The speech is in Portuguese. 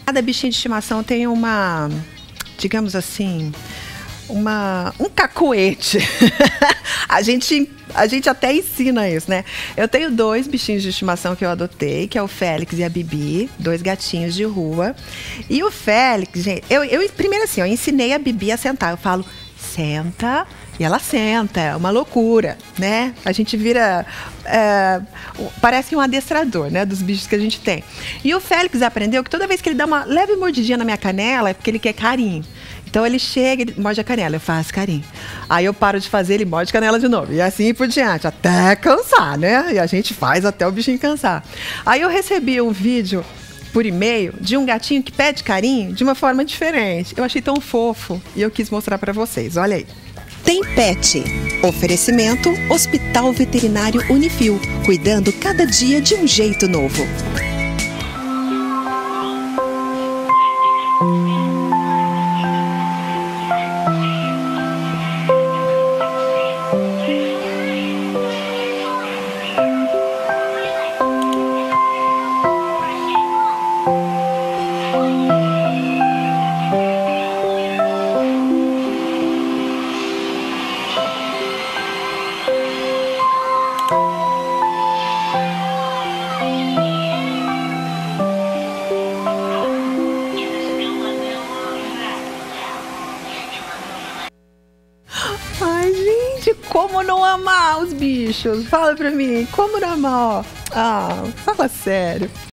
Cada bichinho de estimação tem uma, digamos assim, um cacuete. A gente até ensina isso, né? Eu tenho 2 bichinhos de estimação que eu adotei, que é o Félix e a Bibi, 2 gatinhos de rua. E o Félix, gente, eu primeiro assim, eu ensinei a Bibi a sentar. Eu falo, senta, e ela senta, é uma loucura, né? A gente vira, parece um adestrador, né, dos bichos que a gente tem. E o Félix aprendeu que toda vez que ele dá uma leve mordidinha na minha canela, é porque ele quer carinho. Então ele chega, ele morde a canela, eu faço carinho. Aí eu paro de fazer, ele morde a canela de novo. E assim por diante, até cansar, né? E a gente faz até o bichinho cansar. Aí eu recebi um vídeo por e-mail de um gatinho que pede carinho de uma forma diferente. Eu achei tão fofo e eu quis mostrar pra vocês. Olha aí. Tem Pet. Oferecimento Hospital Veterinário Unifil, cuidando cada dia de um jeito novo. Ai, gente, como não amar os bichos? Fala pra mim, como não amar? Ó. Ah, fala sério.